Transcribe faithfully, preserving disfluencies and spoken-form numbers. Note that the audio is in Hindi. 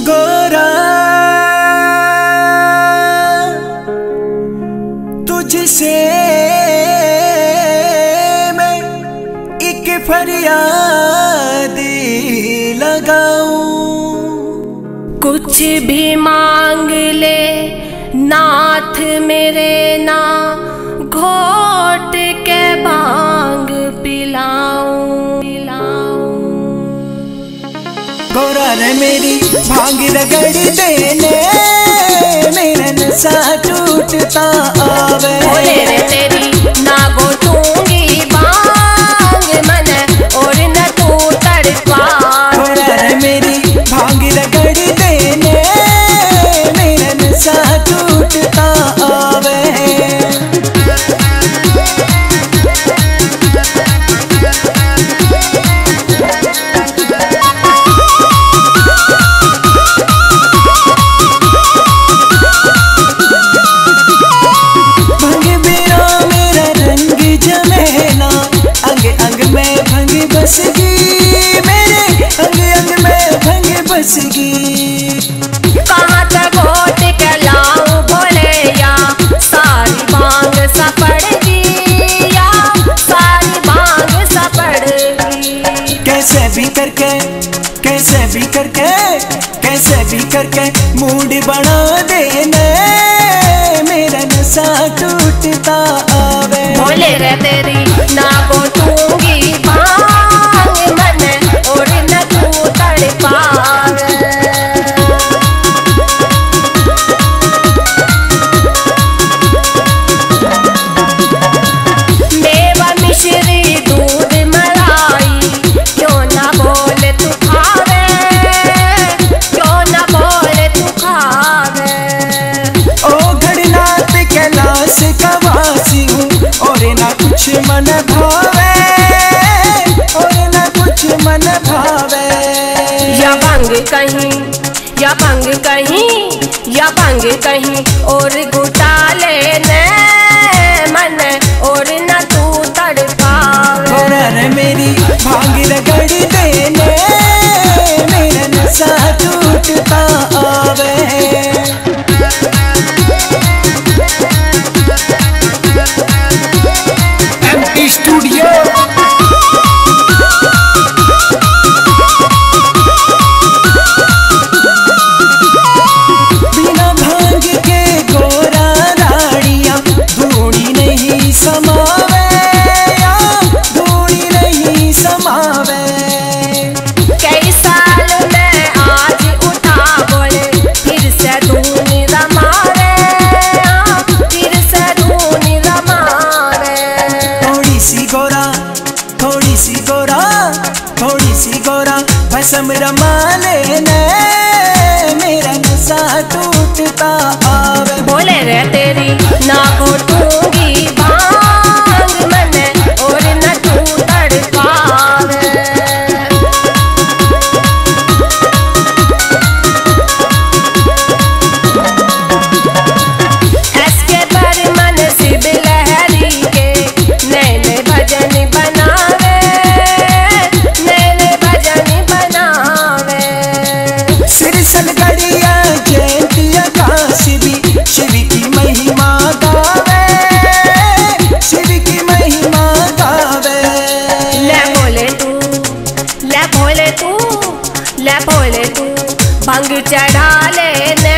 गोरा तुझसे मैं एक फरियाद लगाऊं। कुछ भी मांग ले नाथ मेरे, ना घोट के भांग पिलाऊं पिलाऊं। गोरा रे मेरी भांग रगड़ देने, मेरा नशा टूटता आवे। भोले रे तेरी ना घोटूंगी भांग मन, और न तू तड़पा। गोरा रे मेरी भांग रगड़ देने, मेरा नशा टूटता आवे। कहाँ तक घोट के लाऊं भोले, या सारी भांग सपड़गी, या सारी भांग सपड़गी। कैसे भी करके कैसे भी करके कैसे भी करके मूड बना देने, मेरा नशा टूटता आवे। भोले रे तेरी ना घोटूंगी भांग मन, और न तू तड़पावे। मेवा मिश्री दूध मलाई, क्यों ना बोले तू खावे, क्यों ना बोले तू खावे। ओ घड़नाथ कैलाश का वासी हूँ, और ना कुछ मन भावे, और ना कुछ मन भावे। या भंग कहीं या भंग कहीं या भंग कहीं और घुटा लेने मन, और न तू तड़पावे। गोरा रे मेरी भांग रगड़ देने, मेरा नशा टूटता आवे। एमपी स्टूडियो बिना भांग के गोरा राड़ियाँ धूड़ी नहीं समावे, या धूड़ी नहीं समावे। कई साल में आज उठा बोले, फिर से धूनी रमावे, फिर से धूनी रमावे। थोड़ी सी गोरा थोड़ी सी गोरा थोड़ी सी गोरा भस्म रमा लेने, मेरा नशा टूटता आवे। भोले रे तेरी ना घोटूंगी भांग मन, और न तू तड़पावे। ऐसे पर मन शिव लहरी के, नए नए भजन बनावे, नए नए भजन बनावे। सिरसल गड़िया जयंतिया काशी भी शिव की महिमा गावे, शिव की महिमा गावे। ले भोले तू ले भोले तू ले भोले तू भंग चढ़ा लेने,